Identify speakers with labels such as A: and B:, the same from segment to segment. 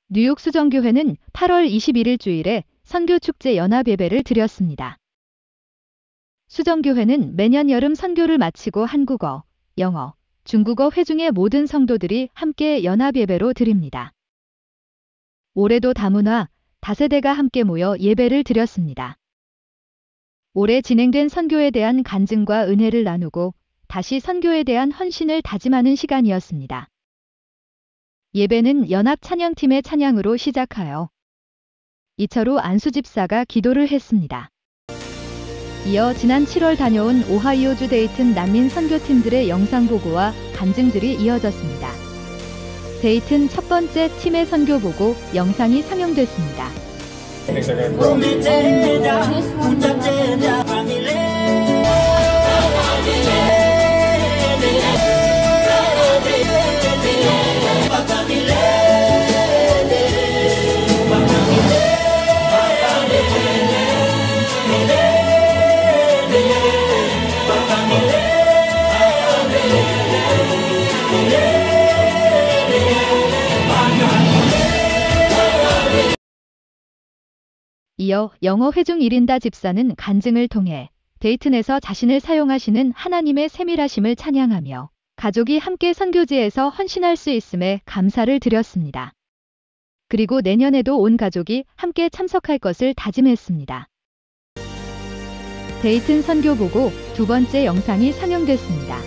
A: 뉴욕 수정교회는 8월 21일 주일에 선교축제 연합예배를 드렸습니다. 수정교회는 매년 여름 선교를 마치고 한국어, 영어, 중국어 회중의 모든 성도들이 함께 연합예배로 드립니다. 올해도 다문화, 다세대가 함께 모여 예배를 드렸습니다. 올해 진행된 선교에 대한 간증과 은혜를 나누고 다시 선교에 대한 헌신을 다짐하는 시간이었습니다. 예배는 연합 찬양팀의 찬양으로 시작하여 이철우 안수집사가 기도를 했습니다. 이어 지난 7월 다녀온 오하이오주 데이튼 난민 선교팀들의 영상 보고와 간증들이 이어졌습니다. 데이튼 첫 번째 팀의 선교 보고 영상이 상영됐습니다. 이어 영어 회중 1인다 집사는 간증을 통해 데이튼에서 자신을 사용하시는 하나님의 세밀하심을 찬양하며 가족이 함께 선교지에서 헌신할 수 있음에 감사를 드렸습니다. 그리고 내년에도 온 가족이 함께 참석할 것을 다짐했습니다. 데이튼 선교 보고 두 번째 영상이 상영됐습니다.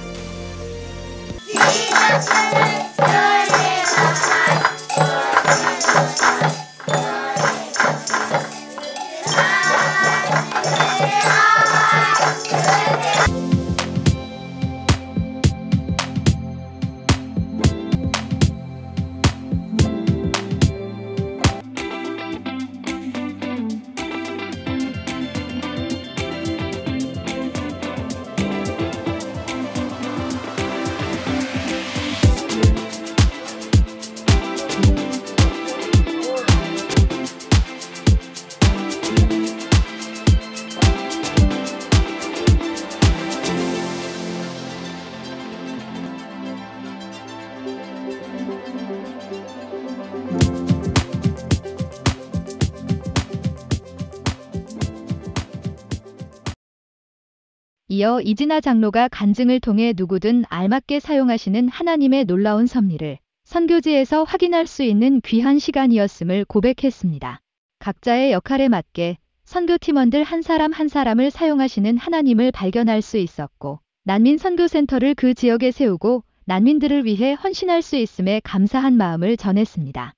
A: 이어 이진아 장로가 간증을 통해 누구든 알맞게 사용하시는 하나님의 놀라운 섭리를 선교지에서 확인할 수 있는 귀한 시간이었음을 고백했습니다. 각자의 역할에 맞게 선교팀원들 한 사람 한 사람을 사용하시는 하나님을 발견할 수 있었고 난민 선교센터를 그 지역에 세우고 난민들을 위해 헌신할 수 있음에 감사한 마음을 전했습니다.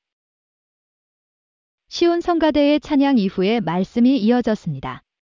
A: 시온 성가대의 찬양 이후에 말씀이 이어졌습니다.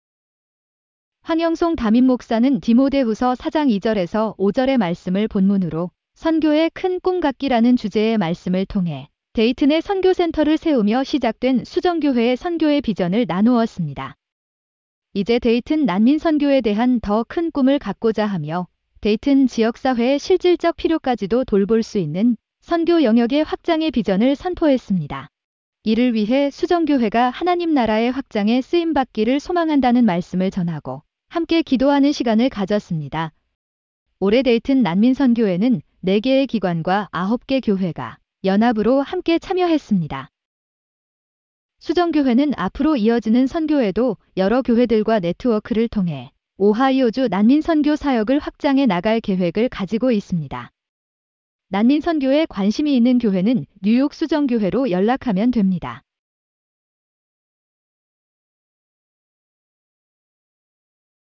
A: 황영송 담임 목사는 디모데후서 4장 2절에서 5절의 말씀을 본문으로 선교의 큰 꿈 갖기라는 주제의 말씀을 통해 데이튼의 선교센터를 세우며 시작된 수정교회의 선교의 비전을 나누었습니다. 이제 데이튼 난민 선교에 대한 더 큰 꿈을 갖고자 하며 데이튼 지역사회의 실질적 필요까지도 돌볼 수 있는 선교 영역의 확장의 비전을 선포했습니다. 이를 위해 수정교회가 하나님 나라의 확장에 쓰임받기를 소망한다는 말씀을 전하고 함께 기도하는 시간을 가졌습니다. 올해 데이튼 난민 선교회는 4개의 기관과 9개 교회가 연합으로 함께 참여했습니다. 수정교회는 앞으로 이어지는 선교에도 여러 교회들과 네트워크를 통해 오하이오주 난민 선교 사역을 확장해 나갈 계획을 가지고 있습니다. 난민 선교에 관심이 있는 교회는 뉴욕 수정교회로 연락하면 됩니다.